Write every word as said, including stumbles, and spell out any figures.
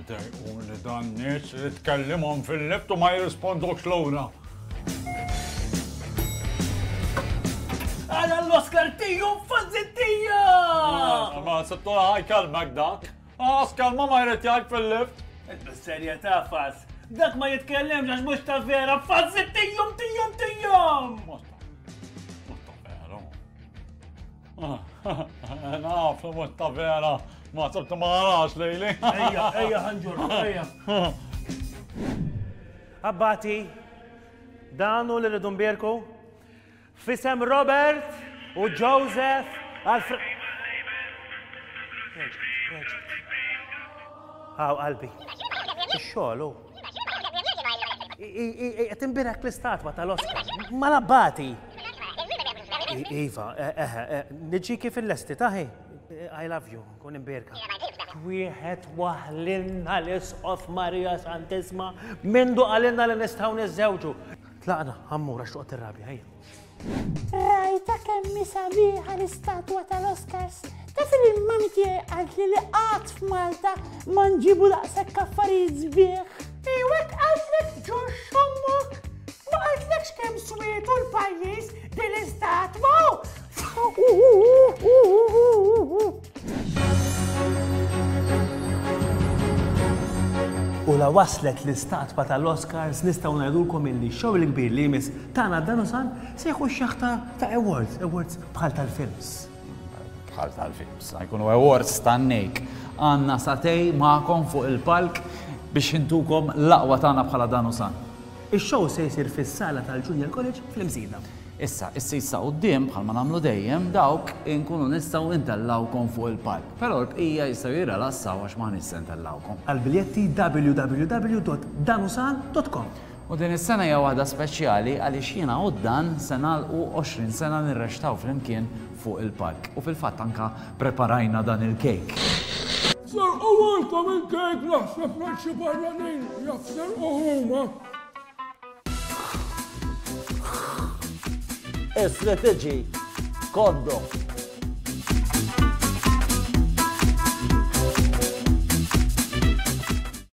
Dejqu li dan nies li tkellimhom fil-lift u ma jirrispondux lura. Għala l-Oskar tiju fazzitija! Ma settu ħaj kalmek dak. Għas kalma ma jrid jgħid fil-lift. Bis-serjetà Fazz, dak ma jitkellemx għax mhux ta' vera fazzitijum tijum tijum! Naf, mhux ta' vera. Ma sabtu ma għarax lejli. Ejja, ejja ħanġur, ejja. Abbati, danu li rridu nbierku, fisem Robert u Joseph Alfred. Għaw, qalbi. Ix-xogħol hu. Qed inbirek l-istatwa tal-Oskar. Mal-abbati. Iva, niġi kif il-lesti taħi. I love you, kun imbirka. Wieħed waħlinna l-isqof Marija Santisma mindu għalinna li nistgħu niżżewġu. Tlaqna, ħammura xtuqt ir-rabja, ejja. Rajta kemmi sabiħa l-istatwa tal-Oscars. Taf li l-mami tiegħi qalt li li qatt f'Malta ma nġibu daqshekk affarijiet sbieħ. Iwek qaltlek ġur xommok. Ma qaltlekx kemm swietu l-pajjiż din l-istatwa. U la waslet l-istatwa tal-Oscars nistgħu ngħidulkom illi x-show l-kbir li jmiss tagħna dan u san se jieħu x-xaħta ta' awards, awards bħal tal-films. Bħal tal-films, jkunu awards tan-nejk. Għandna satej magħkom fuq il-palk biex intukom l-aqwa tagħna bħala dan u san. Ix-show se jsir fis-sala tal-Junior College fl-Imsida. Issa, issa issa qudiem bħalma nagħmlu dejjem dawk inkunu nistgħu intellawkom fuq il-palk. Però l-bqija jistgħu jirrelassaw għax ma nista' ntellawkom. Għall-biljetti w w w dot danusan dot com. U din is-sena hija waħda speċjali għaliex jiena u dan se nagħlqu għoxrin sena nirrextaw flimkien fuq il-palk. U fil-fatt anka preparajna dan il-kejk. Serqu għalkom il-kejk naħseb naċċi barranin, jafserqu huma. Strategy Kondo.